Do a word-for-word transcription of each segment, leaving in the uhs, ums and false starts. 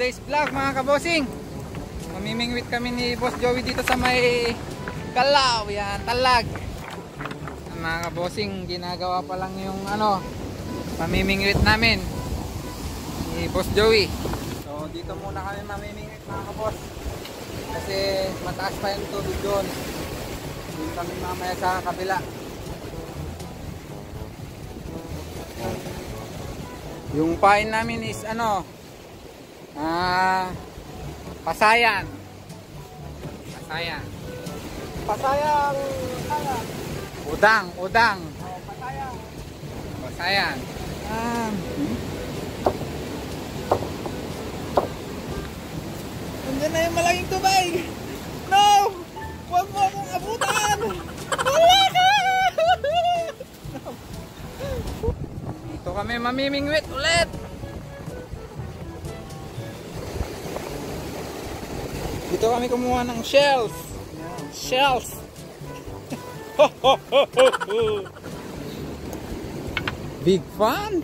today's vlog mga kabosing. Mamimingwit kami ni Boss Joey dito sa may Kalaw, yan, Talag. Mga kabosing, ginagawa pa lang yung ano, mamimingwit namin ni Boss Joey. So dito muna kami mamimingwit mga kabos. Kasi mataas pa yung tubig doon. Doon kami mamaya sa kabila. Yung pain namin is ano, ah, pasayan. Pasayan. Pasayang ano? Udang, udang. Oh, pasayang. Pasayan. Ah. Nandiyan na yung malaking tubig. No! Huwag mo akong abutan! Wala ka! Dito kami mamimingwit ulit. Dito kami kumuha ng shells. Shells. Big fun.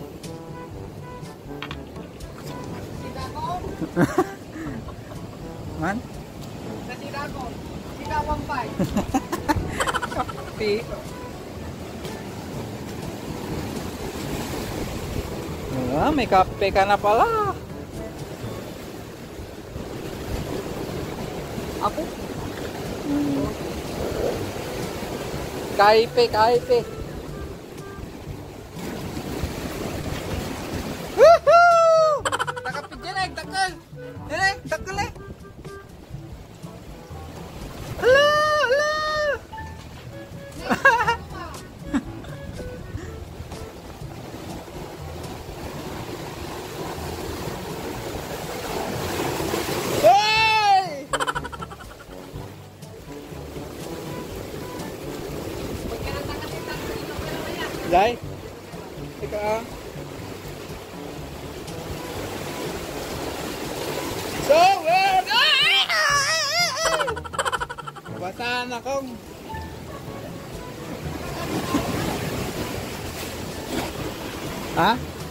Man? Nasira ko. Sika one five. Kapi. Ah, may kape ka na pala. Ako? Kaipe, kaipe. Woohoo! Takapit dyan eh, takal. Yan eh, takal eh. Hala, hala. Hey! Jai, ika ah. So weird! Basahan akong. Ha?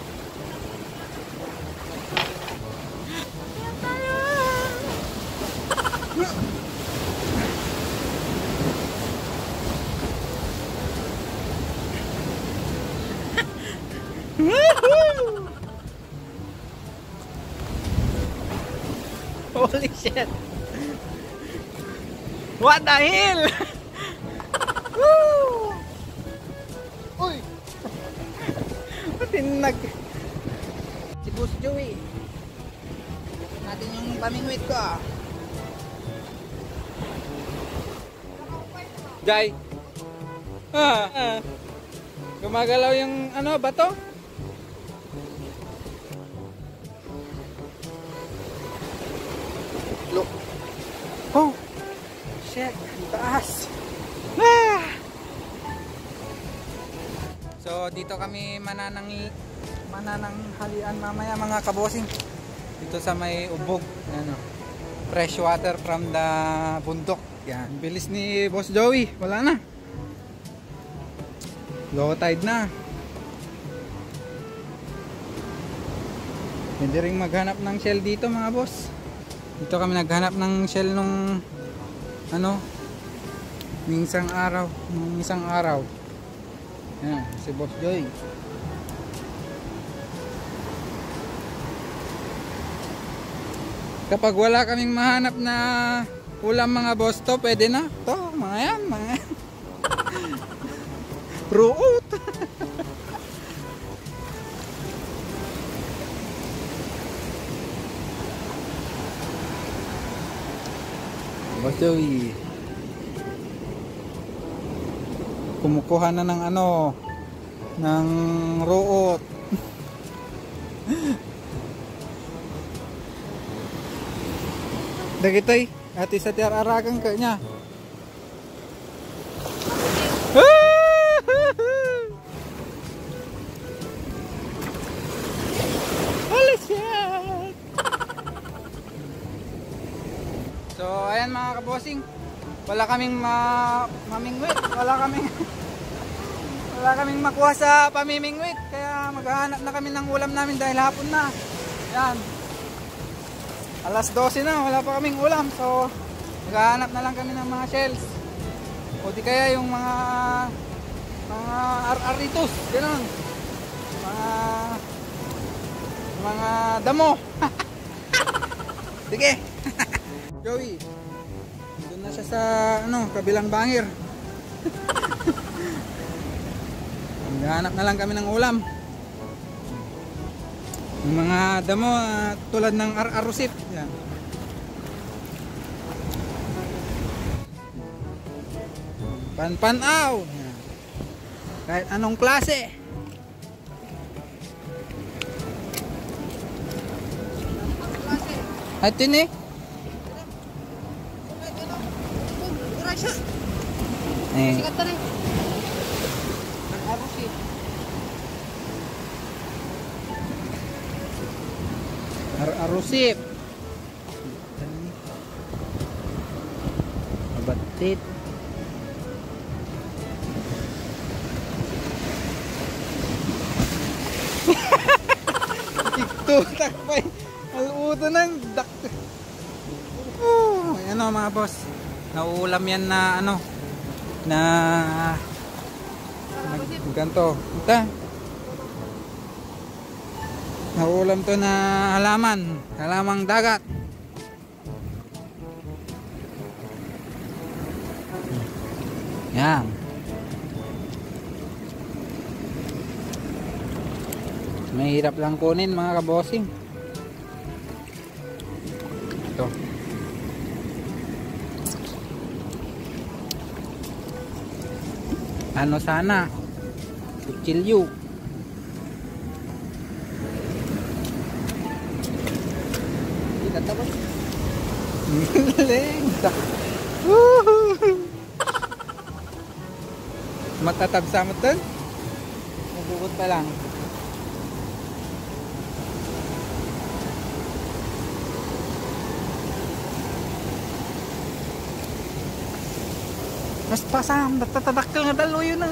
Holy shit! What the hell? Woo! Uy! Tinag. Si Boss Joey. Ito natin yung pamingwit ko. Jai. Ah, ah. Gumagalaw yung ano, bato? Look. Oh. Shit, taas. Ah! So dito kami mananang mananang halian mamaya mga kabosing. Dito sa may ubog, ano. Fresh water from the bundok. Yan, bilis ni Boss Joey. Wala na. Low tide na. Pwede rin maghanap ng shell dito mga boss. Dito kami naghanap ng shell nung ano, ng isang araw, ng isang araw. Yan, si Boss Joy. Kapag wala kaming mahanap na ulam mga boss to, pwede na. To, mga yan, mga yan. Ruot. Boss Joey. Kumukuha na ng ano, ng ruot. Dagitoy, ati sa tiar-aragang ka niya. Holy shit! So ayan mga kabosing, wala kaming ma mamingwit, wala kaming wala kaming makuha sa pamimingwit, kaya maghahanap na kami ng ulam namin dahil hapon na. Yan. alas dose na, wala pa kaming ulam. So, maghahanap na lang kami ng mga shells. O di kaya yung mga mga ar-aritos, gano'n. Mga mga damo. Sige. Joey. Doon na siya sa ano, kabilang bangir. Maghahanap na lang kami ng ulam. Yung mga damo uh, tulad ng ar-arusip. Yan. Pan-panaw. Yan. Kahit anong klase. At yun eh. Eh. Ar-arusip. Abatit. Ikutak pa eh. Aluto ng dak. Oh, ayan o mga boss. Nauulam yan na ano. Na ganto. Ito. Nauulam to na halaman. Halamang dagat. Yan. Mahirap lang kunin mga kabossing. Ito. Ano sana? Kutsilyo. Tidak tapos. Galing. Matatabsa mo ito? Mabugot pa lang. Mas pasam, nagtatadakkel nga dalo yun ah.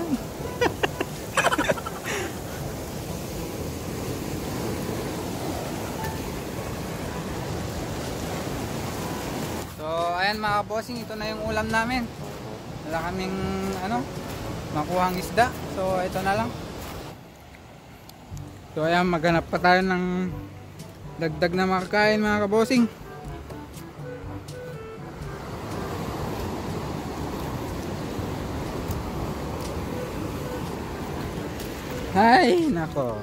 So ayan mga bossing, ito na yung ulam namin. Wala kaming ano, makuhang isda. So ito na lang. So ayan, maghanap pa tayo ng dagdag na makakain mga kabossing. Ay, nako.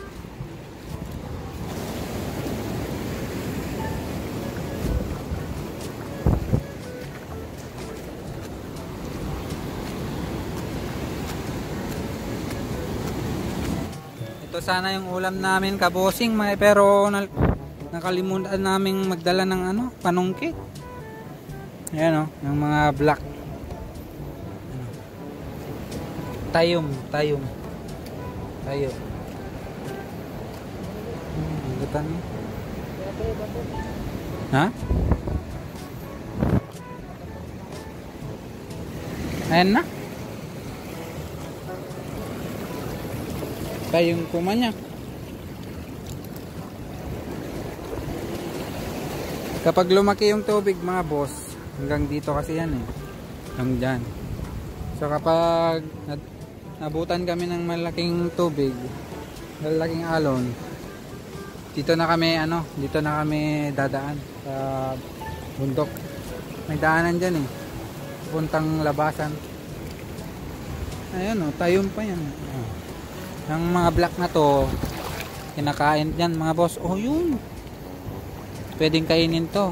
Ito sana yung ulam namin kabosing, pero nakalimutan naming magdala ng ano, panungkit. Ayan o, yung mga black. Tayom, tayom. Tayo. Hmm, gutan mo. Ha? Ayan na. Tayong kumanya. Kapag lumaki yung tubig mga boss, hanggang dito kasi yan eh. Hanggang dyan. So kapag nabutan kami ng malaking tubig, malaking alon, dito na kami ano, dito na kami dadaan sa bundok. May daanan dyan eh, puntang labasan. Ayan o, tayong pa yan. Ang mga black na to, kinakain dyan mga boss. Oh yun, pwedeng kainin to.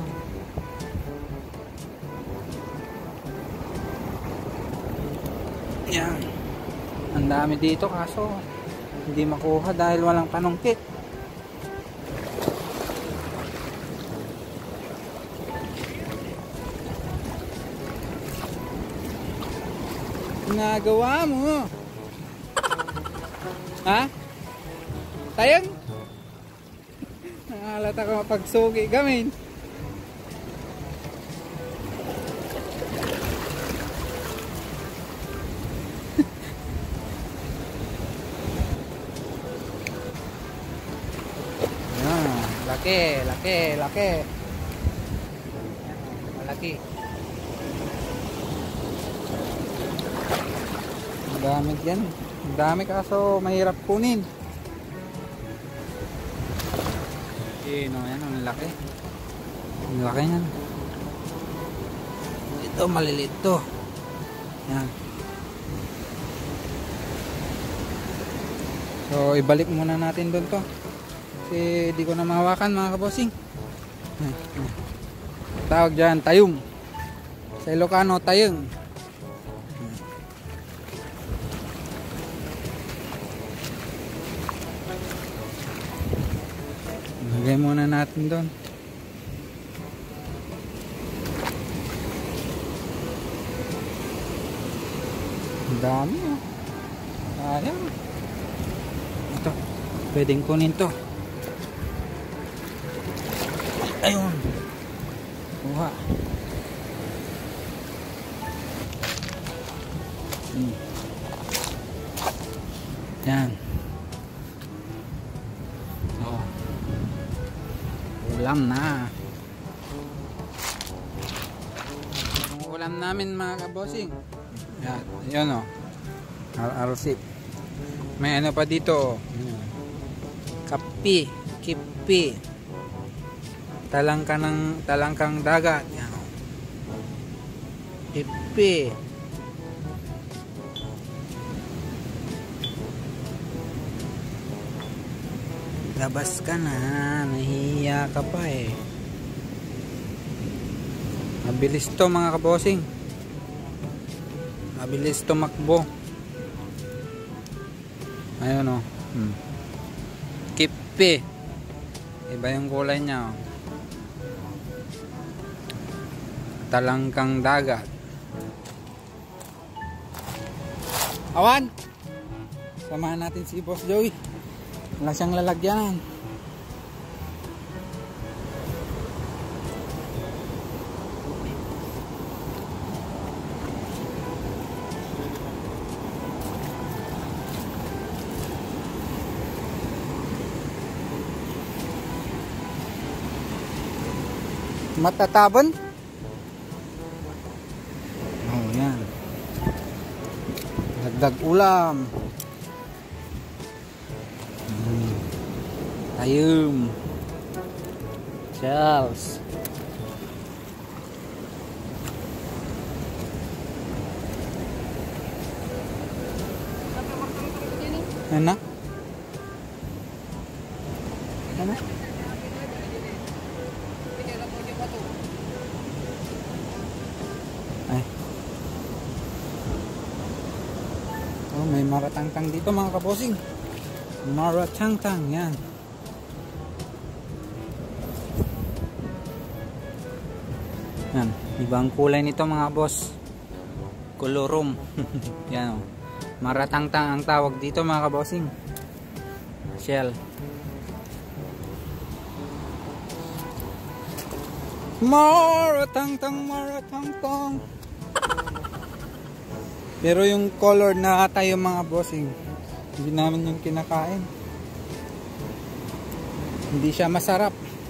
Yan. Ang dami dito kaso hindi makuha dahil walang panungkit. Ginagawa mo. Ha? Tayang? Nangalata ka mapagsugi gamin. Laki, laki, laki. Laki. Ang dami yan. Ang dami kaso mahirap kunin. Yun o, yan ang laki. Ang laki yan. Ito maliliit to. Yan. So ibalik muna natin doon to. Kasi di ko na mahawakan mga kabossing. Tawag dyan, tayong. Sa Ilocano, tayong. Lagay muna natin doon. Ang dami oh. Ayan. Ito, pwedeng kunin to. Ayun. Kuha. Hmm. Yan. Oh. Ulam na. Ang ulam namin mga kabossing. Yan. Yan o. Arosip. May ano pa dito. Kapi. Kipi. Talangka ng talangkang dagat. Yan. Ipi. Labas ka na. Nahihiya ka pa eh. Mabilis to mga kabossing. Mabilis tumakbo. Ayun o. Hmm. Kipi. Iba yung kulay niya o. Talangkang dagat. Awan! Samahan natin si Boss Joey. Wala siyang lalagyan. Matatabon? Oh, yan. Dagdag ulam. Hmm. Ayum. Charles. Ano? Ano? Ay. Oh, may maratangtang dito mga kabossing. Maratangtang yan. Yan, ibang kulay nito mga boss. Colorum. Yan oh. Maratangtang ang tawag dito mga kabossing. Shell. Maratangtang, maratangtang. Pero yung color na tayo mga bossing, hindi namin yung kinakain. Hindi siya masarap.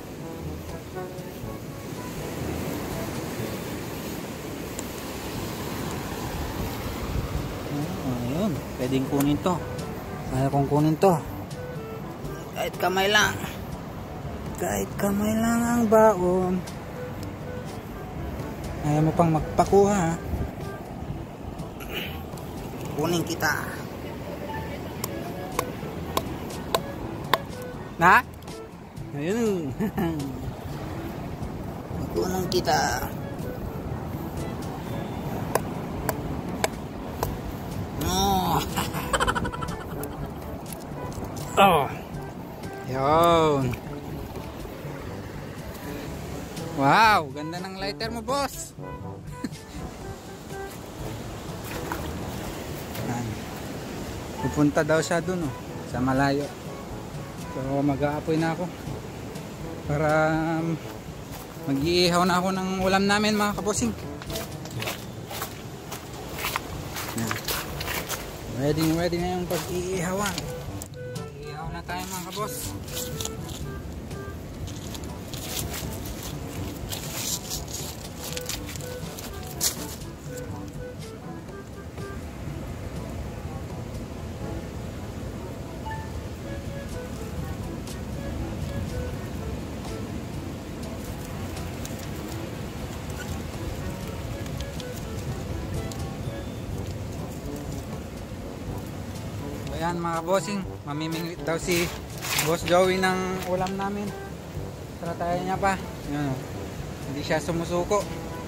Ayun, pwedeng kunin to. Ayaw kong kunin to. Kahit kamay lang. Kahit kamay lang ang baon. Ayaw mo pang magpakuha. Kunin kita. Na? Ayun. Kunin kita. No. Oh. Yun. Wow, ganda ng lighter mo, boss. Pupunta daw siya dun, oh, sa malayo. So mag-aapoy na ako para um, mag-iihaw na ako ng ulam namin mga kabossing. Ready ready na yung pag-iihawan. Iihaw na tayo mga kaboss. Yan mga bossing, mamimingwit daw si Boss Joey ng ulam namin. Tara tayo niya pa. Yan, oh. Hindi siya sumusuko.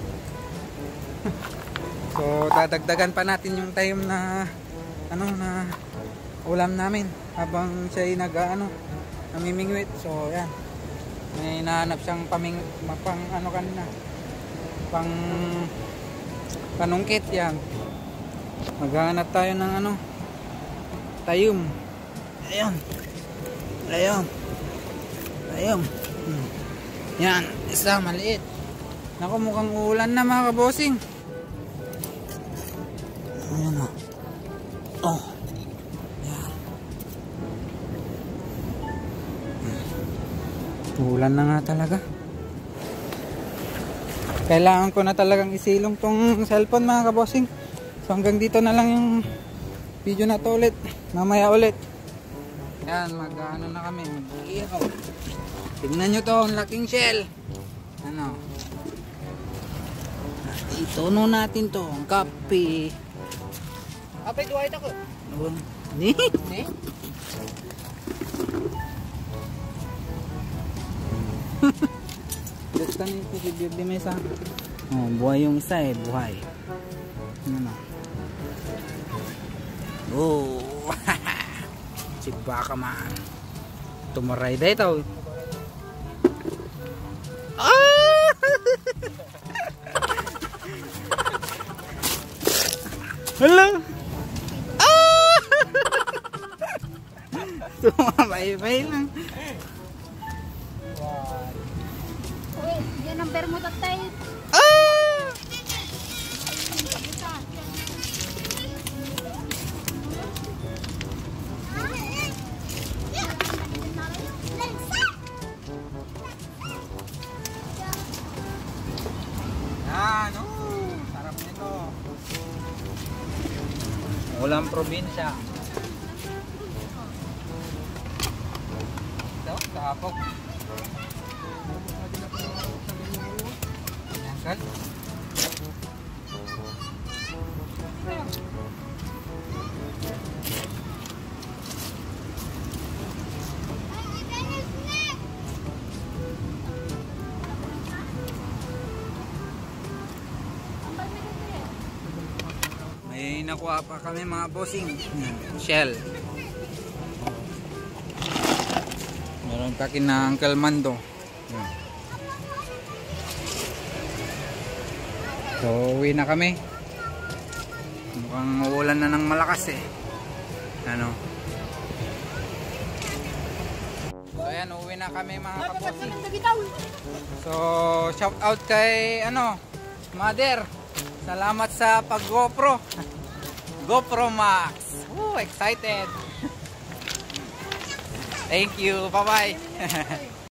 So dadagdagan pa natin yung time na ano na ulam namin habang siya ay nag ano namimingwit. So yan, may nahanap siyang paming pang ano kanina, pang panungkit. Yan, maghahanap tayo ng ano tayum. Ayun, ayun, ayun. Hmm. Yan, isa maliit. Naku, mukhang ulan na mga kabosing. Ayan o. Oh. Yan. Ulan na nga talaga. Kailangan ko na talagang isilong tong cellphone mga kabosing. So hanggang dito na lang yung video na to ulit. Mamaya ulit. Yan, mag-ano na kami. Mag-ihaw. Tingnan nyo to, ang laking shell. Ano? Itono natin to, ang kape. Kape, duwait ako. Ni? Ni? Basta nito si Bibi Mesa. Oh, buhay yung isa eh, buhay. Ano? Oh. Si baka man. Tumaray day tao. Ah! Hello. Ah! Tumabay-bay lang. Uy, yan ang bermo tatay. Ah! Yan, oh, sarap nito. Ulam probinsya. Ito, kapok. Yan, kal. May nakuha pa kami mga bossing. Shell. Meron pa kina Uncle Mando. So uwi na kami. Mukhang uulan na ng malakas eh. Ano? So ayan, uwi na kami mga kabossing. So shout out kay ano, Mother. Salamat sa pag GoPro. GoPro Max. Woo, excited. Thank you. Bye-bye.